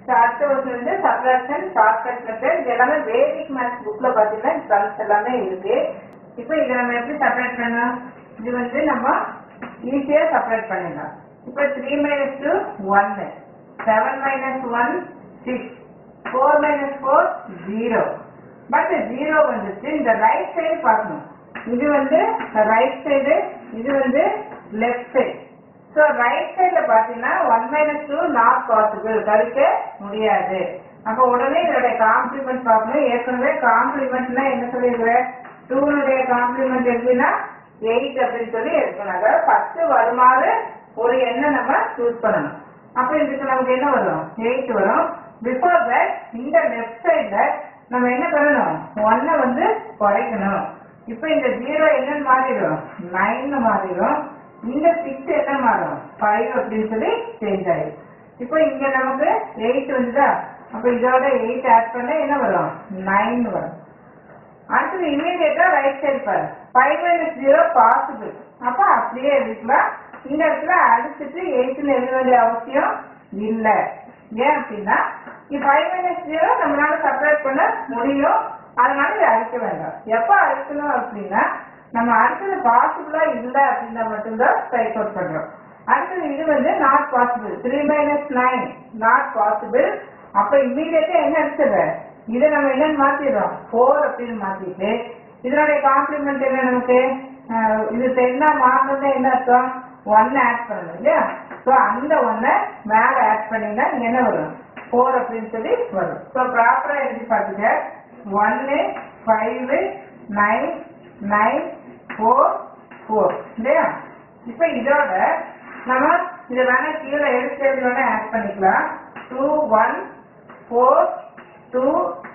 அடுத்த வருஷம் வந்து சப்ராக்ஷன் ஷார்ட்கட் மெத்தட் இது எல்லாமே பேசிக் மேத்ஸ் புக்ல பாத்தீங்கன்னா சம்ஸ் எல்லாமே இருக்கு. இப்போ இதை நம்ம எப்படி செப்பரேட் பண்ணலாம்? இது வந்து நம்ம ஈஸியா செப்பரேட் பண்ணிடலாம். இப்போ 3 - 2 1, 7 - 1 6, 4 - 4 0. பட் 0 வந்துச்சு. இந்த ரைட் சைடு பார்க்கணும். இது வந்து ரைட் சைடு, இது வந்து லெஃப்ட் சைடு. ஸோ ரைட் சைட்ல பாத்தீங்கன்னா 1 - 2 நாட் பாசிபிள், கழிக்க முடியாது. அப்போ உடனே இதோட காம்ப்ளிமெண்ட் பார்க்கணும். ஏற்கனவே காம்ப்ளிமெண்ட்னா என்ன சொல்லியிருக்கிறேன்? 2 காம்ப்ளிமெண்ட் எப்படின்னா 8 அப்படின்னு சொல்லி எடுக்கணும். அதாவது 10 வருமாறு ஒரு எண்ணை நம்ம சூஸ் பண்ணணும். அப்போ இதுக்கு நமக்கு என்ன வரும்? 8 வரும். பிஃபோர் தட் இந்த லெஃப்ட் சைட்ல நம்ம என்ன பண்ணணும்? 1 வந்து குறைக்கணும். இப்போ இந்த 0 என்னன்னு மாறிடும்? 9 மாறிடும். இந்த 6 என்ன மாறும்? 5 அப்படின்னு சொல்லி சேஞ்ச் ஆயிடும். இப்போ இங்க நமக்கு 8 வந்துதா? அப்போ இதோட 8 ஆட் பண்ண என்ன வரும்? 9 வரும். அடுத்தது இமீடியட்டா ரைட் சைடு பாரு. 5 - 0 பாசிபிள். அப்ப அப்படியே எழுதிக்கலாம். இந்த இடத்துல அடிச்சுட்டு 8 எழுத வேண்டிய அவசியம் இல்லை. ஏன் அப்படின்னா 5 - 0 நம்மளால செப்பரேட் பண்ண முடியும். அதனால இதை அடிக்க வேண்டாம். எப்ப அடிக்கணும் அப்படின்னா நம்ம அடுத்தது பாசிபிளா இல்லை அப்படின்னா மட்டும்தான் ஸ்ட்ரைக் அவுட் பண்றோம். அடுத்தது இது வந்து நாட் பாசிபிள். 3 - 9 not possible. அப்ப இமீடியட்டா என்ன அடிச்சது? இதை நம்ம என்னன்னு மாத்திடுறோம்? 4 அப்படின்னு மாத்திட்டு இதனுடைய காம்ப்ளிமெண்ட் என்ன நமக்கு? இது 10 மாறினது என்ன அர்த்தம்? 1 ஆட் பண்ணணும் இல்லையா? ஸோ அந்த 1 மேல ஆட் பண்ணீங்கன்னா என்ன வரும்? 4 அப்படின்னு சொல்லி வரும். ஸோ ப்ராப்பரா எழுதி பார்த்துக்க. 1 5 9 9 4 4 இல்லையா? இப்ப இதோட நம்ம இதை வேணா கீழே எழுத்தோட ஆட் பண்ணிக்கலாம். 2 1 4 2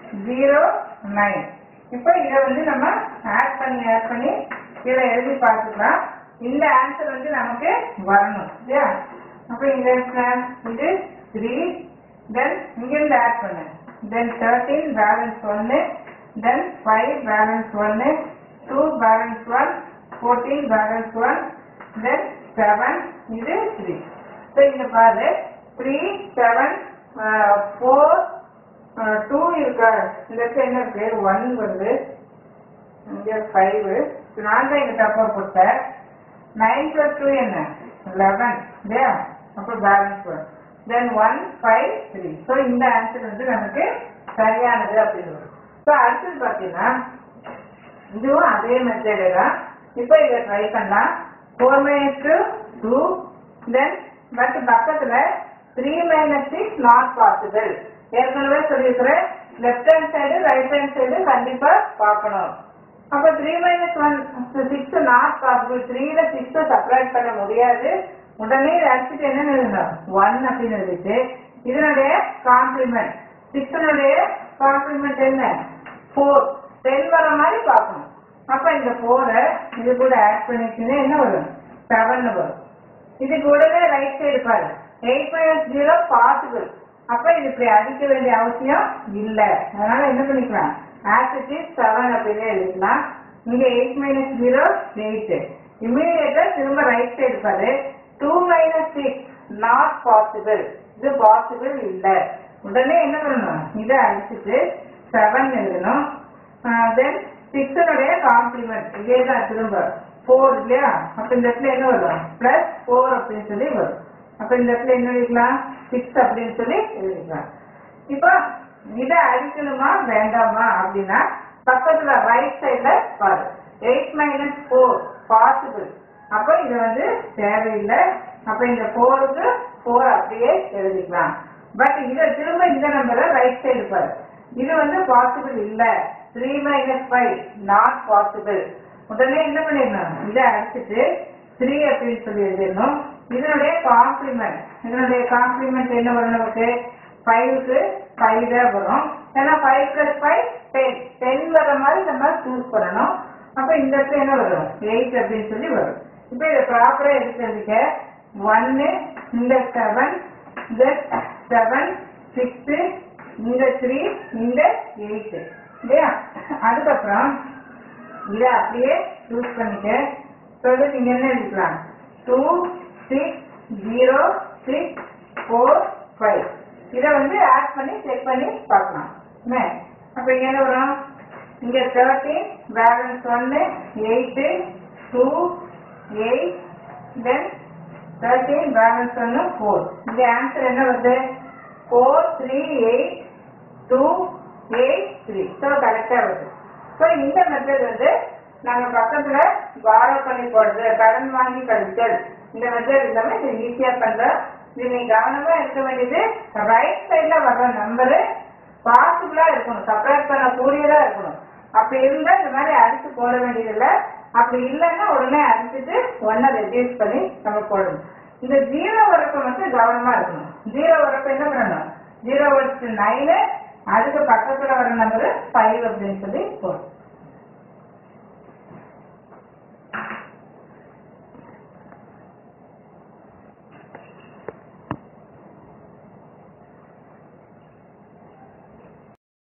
0 9. இப்போ இதை வந்து நம்ம ஆட் பண்ணி கீழே எழுதி பார்த்துக்கலாம். இந்த ஆன்சர் வந்து நமக்கு வரணும் இல்லையா? அப்ப இந்த இது 3, தென் இங்கிருந்து ஆட் பண்ணு. Then 13 balance 1, then 5 balance 1, 2 balance 1, 14 balance 1, then 7 இது 3. ஸோ இங்க பாரு 3 7 4 2 இருக்கா? இந்த என்ன இருக்கு? 1 வருது, இங்க 5. நான் தான் இங்க தப்பா போட்டேன். 9 + 2 என்ன? 11 இல்லையா? அப்போ பேலன்ஸ் 1, தென் 1 5 3. ஸோ இந்த ஆன்சர் வந்து நமக்கு சரியானது அப்படின்னு வரும். ஸோ அடுத்தது பார்த்தீங்கன்னா இதுவும் அதே மெத்தேடு தான். இப்போ இதை ட்ரை பண்ணலாம். 4 - 2 2, தென் பட் பக்கத்துல 3 - 6 நாட் பாசிபிள். ஏற்கனவே சொல்லியிருக்கிறேன், left hand side right hand side கண்டிப்பா பார்க்கணும். அப்ப 3 - 1 6 நாட் பாசிபிள். 3ல 6 செப்பரேட் பண்ண முடியாது. உடனே அடிச்சுட்டு என்ன எழுதணும்? 1 அப்படின்னு எழுதிட்டு இதனுடைய காம்ப்ளிமெண்ட் 6னுடைய காம்ப்ளிமெண்ட் என்ன? 4 10 வர மாதிரி பார்க்கணும். அப்ப இந்த 4 இது கூட ஆட் பண்ணிட்டீங்கன்னா என்ன வரும்? 7 வரும். இது கூடவே ரைட் சைடு பாரு. 8 - 0 பாசிபிள். அப்ப இது இப்படி அடிக்க வேண்டிய அவசியம் இல்லை. அதனால என்ன பண்ணிக்கலாம்? ஆஸ் இட் இஸ் 7 அப்படியே எழுதிக்கலாம். இங்க 8 - 0 8. இமீடியட்டா திரும்ப ரைட் சைடு பாரு. 2 - 6 நாட் பாசிபிள். இது பாசிபிள் இல்லை. உடனே என்ன பண்ணணும்? இதை அடிச்சுட்டு 7 எழுதணும். தென் 6னுடைய காம்ப்ளிமெண்ட் இதேதான் திரும்ப 4 இல்லையா? அப்ப இந்த இடத்துல என்ன வரும்? +4 அப்படின்னு சொல்லி வரும். அப்ப இந்த இடத்துல என்ன எழுதிக்கலாம்? 6 அப்படின்னு சொல்லி எழுதிக்கலாம். இப்போ இதை அடிக்கணுமா வேண்டாமா அப்படின்னா பக்கத்துல ரைட் சைட்ல பாரு. 8 - 4 பாசிபிள். அப்ப இது வந்து தேவையில்லை. அப்ப இந்த 4க்கு 4 அப்படியே எழுதிக்கலாம். பட் இதை திரும்ப இந்த நம்பரை ரைட் சைடு பாரு. இது வந்து பாசிபிள் இல்லை. 3 - 5 நாட் பாசிபிள். உடனே என்ன பண்ணிடணும்? இதை அடிச்சுட்டு 3 அப்படின்னு சொல்லி எழுதிடணும். இதனுடைய காம்ப்ளிமெண்ட் என்ன வரும் நமக்கு? 5க்கு 5 தான் வரும். ஏன்னா 5 + 5 10 10 வர மாதிரி நம்ம சூஸ் பண்ணணும். அப்ப இந்த இடத்துல என்ன வரும்? 8 அப்படின்னு சொல்லி வரும். இப்ப இதை ப்ராப்பரா எடுத்துக்க. 1 இந்த 7 இந்த 7 6 இந்த 3 இந்த 8 இல்லையா? அதுக்கப்புறம் இதை அப்படியே சூஸ் பண்ணிக்க. சொல்லி நீங்க என்ன எழுதிக்கலாம்? 2 6 0 6 4 5 இதை வந்து ஆட் பண்ணி செக் பண்ணி பார்க்கலாம். அப்ப இங்க என்ன வரும்? இங்க 13 பேலன்ஸ் 1 8 2 8 தென் 13 பேலன்ஸ் 1 4. இந்த ஆன்சர் என்ன வருது? 4 3 8 2 8 3. ஸோ கரெக்டா வருது. ஸோ இந்த மெத்தட் வந்து நாங்க பக்கத்துல பாரோ பண்ணி போடுறது, கடன் வாங்கி கழித்தல், இந்த மெத்தட் இல்லாம இது ஈஸியா பண்றோம். இது நீங்க கவனமா இருக்க வேண்டியது, ரைட் சைட்ல வர்ற நம்பரு பாசிபிளா இருக்கணும், சப்ராக்ட் பண்ண கூடியதா இருக்கணும். அப்படி இருந்தா இந்த மாதிரி அடிச்சு போட வேண்டியது இல்லை. அப்படி இல்லைன்னா உடனே அடிச்சுட்டு ஒன்ன ரெடியூஸ் பண்ணி நம்ம போடணும். இந்த 0 வரப்ப மட்டும் கவனமா இருக்கணும். 0 வரப்ப என்ன பண்ணணும்? 0 9, அதுக்கு பக்கத்துல வர நம்பரு 5 அப்படின்னு சொல்லி போடணும்.